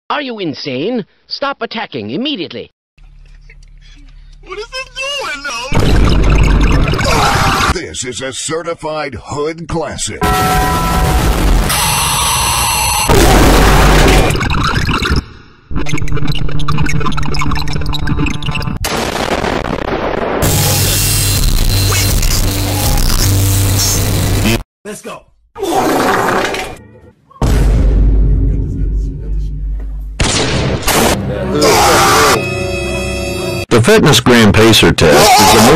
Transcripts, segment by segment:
Are you insane? Stop attacking immediately. What is it doing now? This is a certified hood classic. Let's go. The Fitness Gram Pacer test is a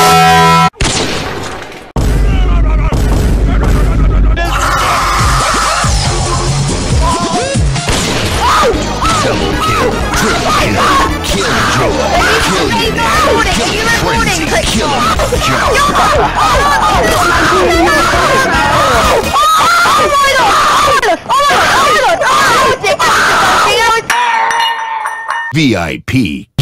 Double kill, triple kill, kill joy, kill your dad, kill frenzy, kill VIP